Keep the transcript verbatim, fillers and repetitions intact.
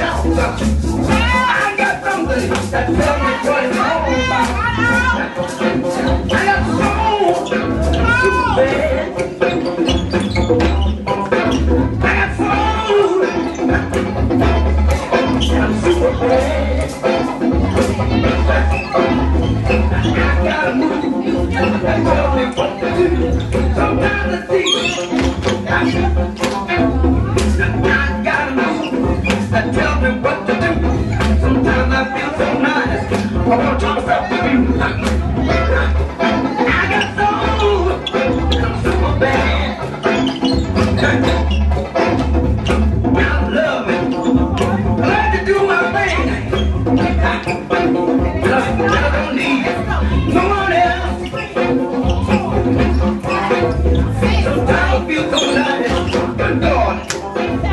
I got something that tells me what it's all about. I got soul, super bad. I got soul, I'm super bad. I got a move that tells me what to do. Sometimes I see I got a move that tells me what to do. Sometimes I feel so nice. I want to talk about you. I got soul, I'm super bad. I love it. I like to do my thing. I don't need no one else. Sometimes I feel so nice. Good God.